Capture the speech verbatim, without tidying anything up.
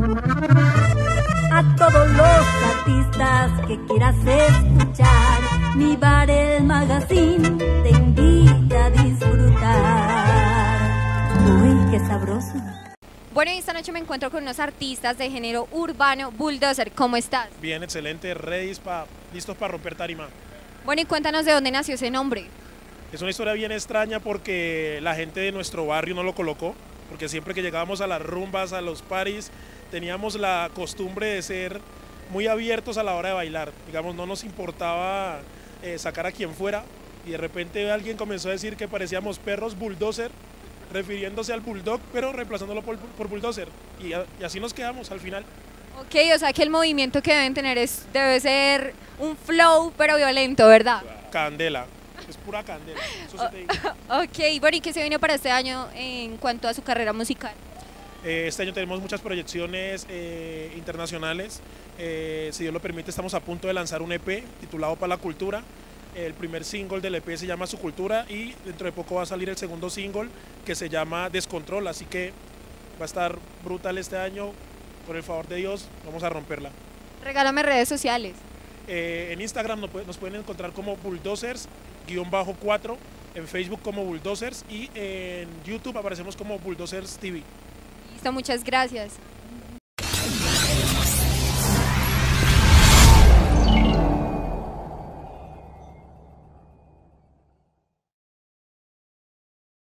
A todos los artistas que quieras escuchar, Mi Bar el Magazine te invita a disfrutar. Uy, qué sabroso. Bueno, y esta noche me encuentro con unos artistas de género urbano. Bulldozer, ¿cómo estás? Bien, excelente, ready, pa, listos para romper tarima. Bueno, y cuéntanos de dónde nació ese nombre. Es una historia bien extraña porque la gente de nuestro barrio no lo colocó, porque siempre que llegábamos a las rumbas, a los paris, teníamos la costumbre de ser muy abiertos a la hora de bailar. Digamos, no nos importaba eh, sacar a quien fuera, y de repente alguien comenzó a decir que parecíamos perros bulldozer, refiriéndose al bulldog, pero reemplazándolo por, por bulldozer, y, a, y así nos quedamos al final. Ok, o sea que el movimiento que deben tener es, debe ser un flow pero violento, ¿verdad? Candela, es pura candela, eso sí te digo. Ok, bueno, ¿y qué se viene para este año en cuanto a su carrera musical? Eh, este año tenemos muchas proyecciones eh, internacionales, eh, si Dios lo permite estamos a punto de lanzar un E P titulado Para la Cultura. El primer single del E P se llama Su Cultura y dentro de poco va a salir el segundo single que se llama Descontrol, así que va a estar brutal este año, por el favor de Dios, vamos a romperla. Regálame redes sociales. Eh, en Instagram nos, nos pueden encontrar como Bulldozers guión bajo cuatro, en Facebook como Bulldozers y en YouTube aparecemos como Bulldozers T V. Listo, muchas gracias.